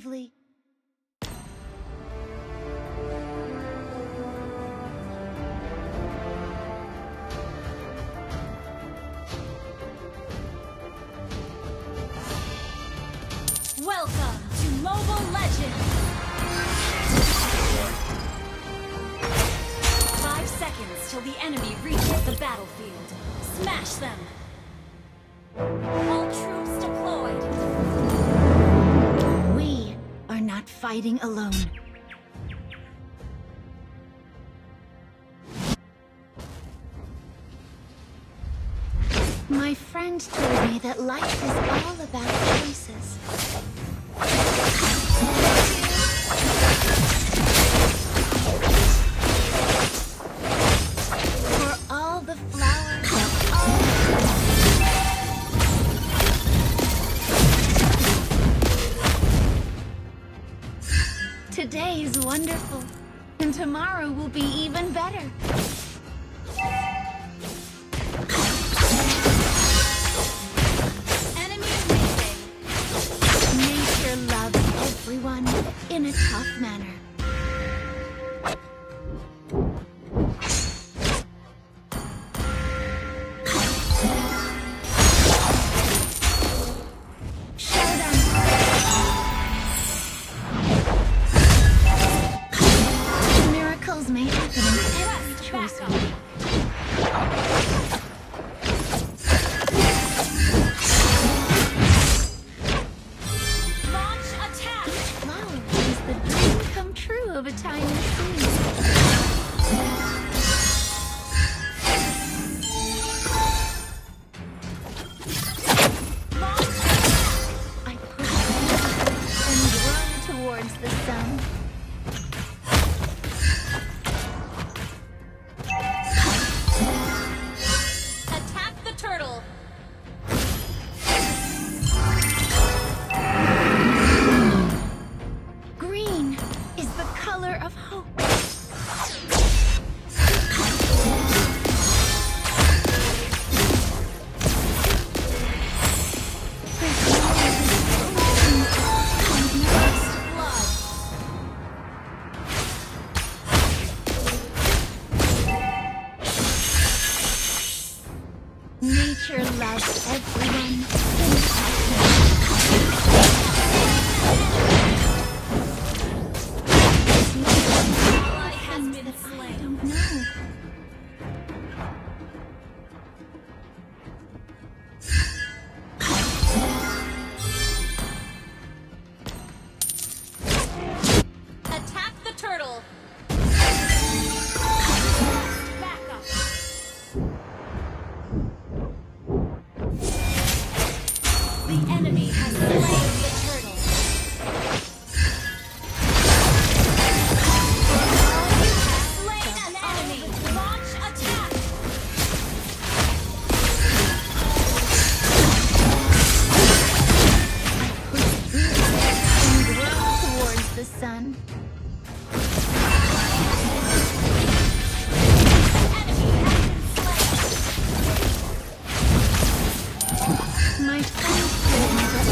bravely. Welcome to Mobile Legends! 5 seconds till the enemy reaches the battlefield. Smash them! All troops deployed! We are not fighting alone. My friend told me that life is all about choices. For all the flowers that all... Today is wonderful, and tomorrow will be even better. Everyone in a tough manner. Show them. Miracles may happen in every choice we make. Of a tiny seed. I push and grow towards the sun. Attack the turtle! Green is the color of hope. Nature loves everyone. Attack the turtle! Back up! The enemy has slain the turtle. Slain an enemy! Launch attack! And grow towards the sun. My friends told me that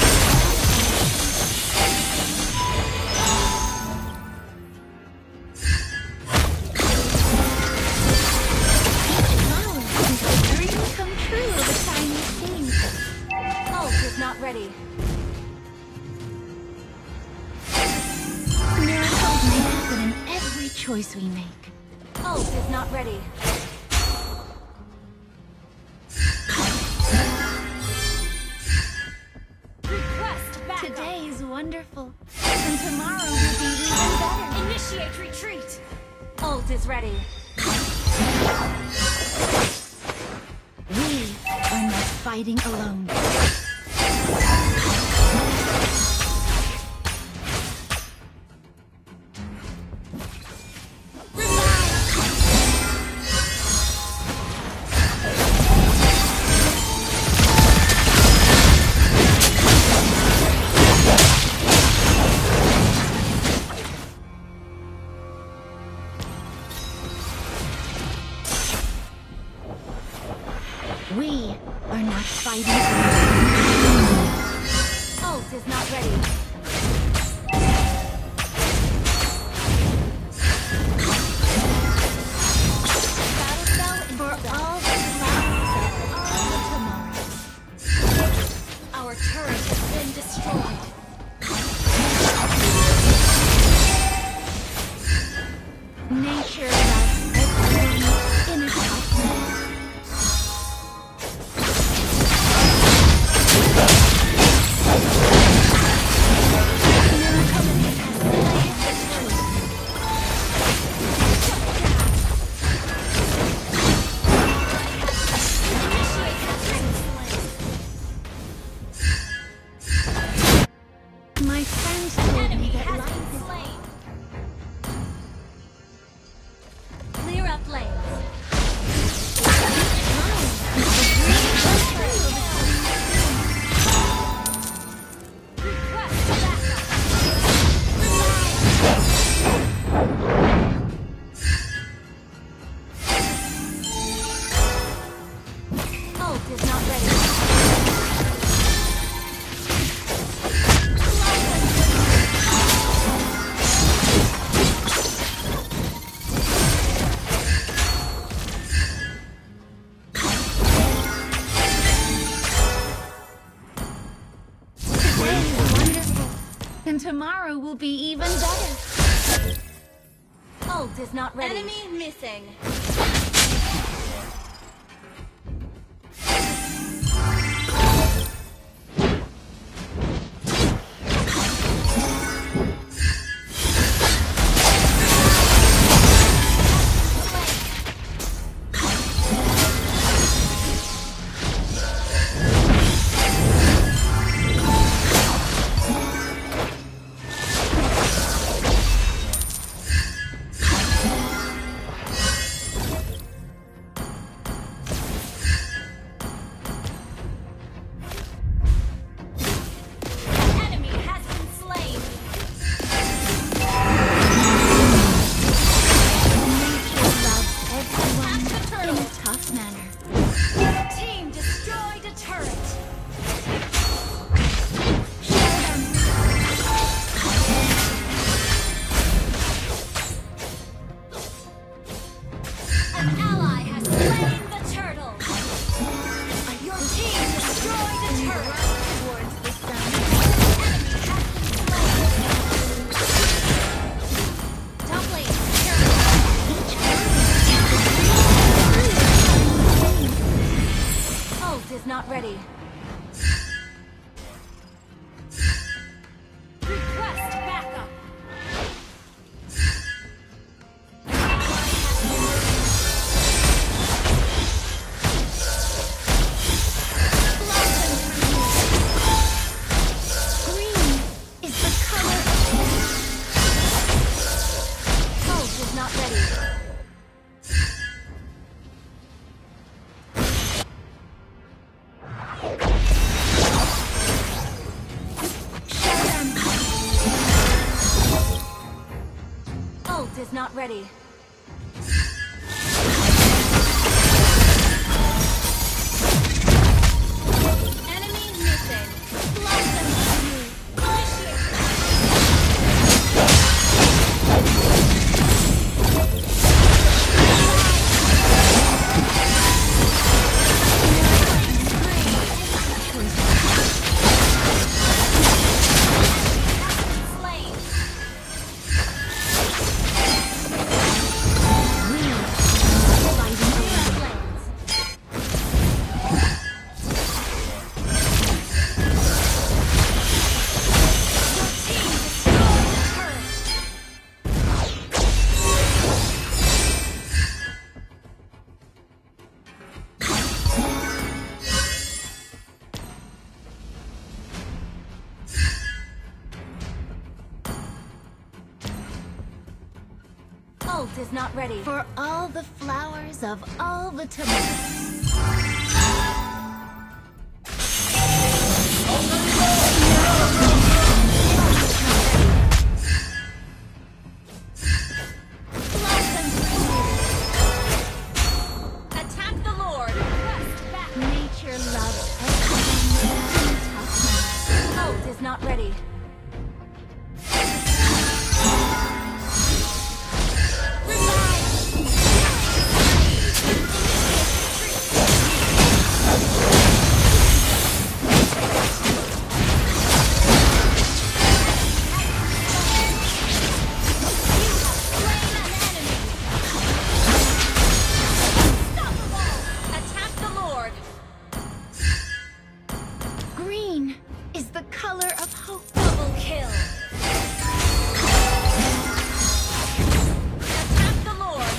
flowers is the dream come true of a tiny seed. Ult is not ready. Miracles may happen in every choice we make. Ult is not ready. Request backup. Today is wonderful, and tomorrow will be even better. Initiate retreat. Ult is ready. We are not fighting alone. We are not fighting alone. tomorrow will be even better. Ult is not ready. Enemy missing. Not ready. Request backup. Green is the color. Ult is not ready. Ult is not ready. Enemy missing. Blossom through. Slain. Ult is not ready. For all the flowers of all the tomorrows. Attack the Lord. Request back. Nature loves everyone. Ult is not ready. Attack the Lord. Green is the color of hope. Double kill. Attack the Lord.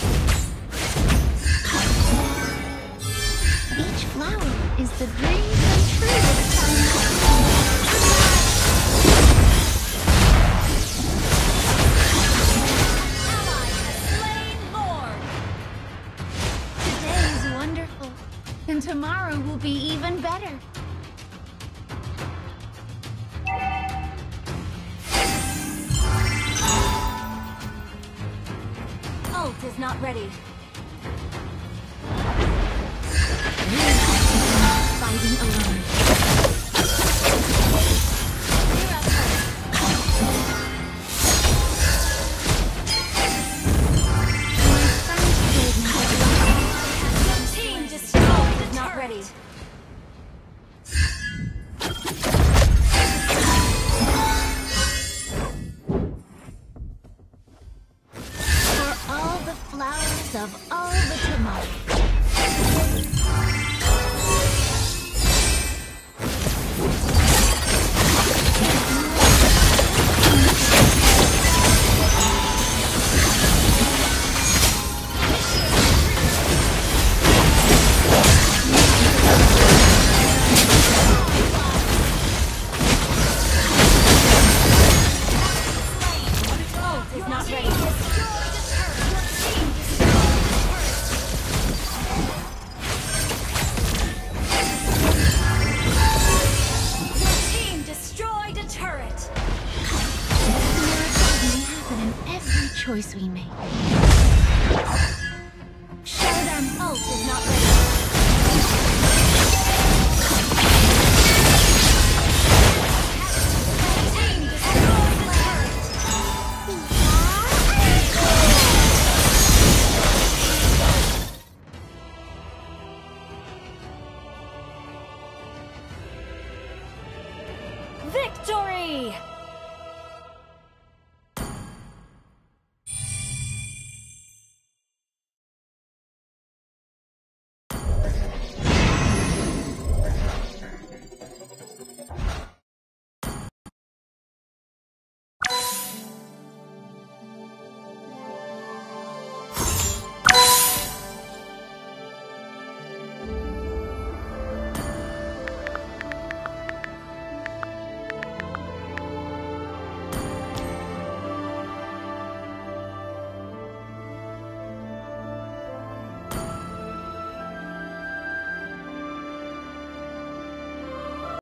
Each flower is the dream come true. Ally has slain Lord. Today is wonderful, and tomorrow will be even better. Ult is not ready. Fighting alone. Team destroyed is not ready. of all the tomorrow. Is not ready. Team destroyed a turret. Miracles may happen in every choice we make. Show them ult is not ready. Team destroyed the turret. Victory!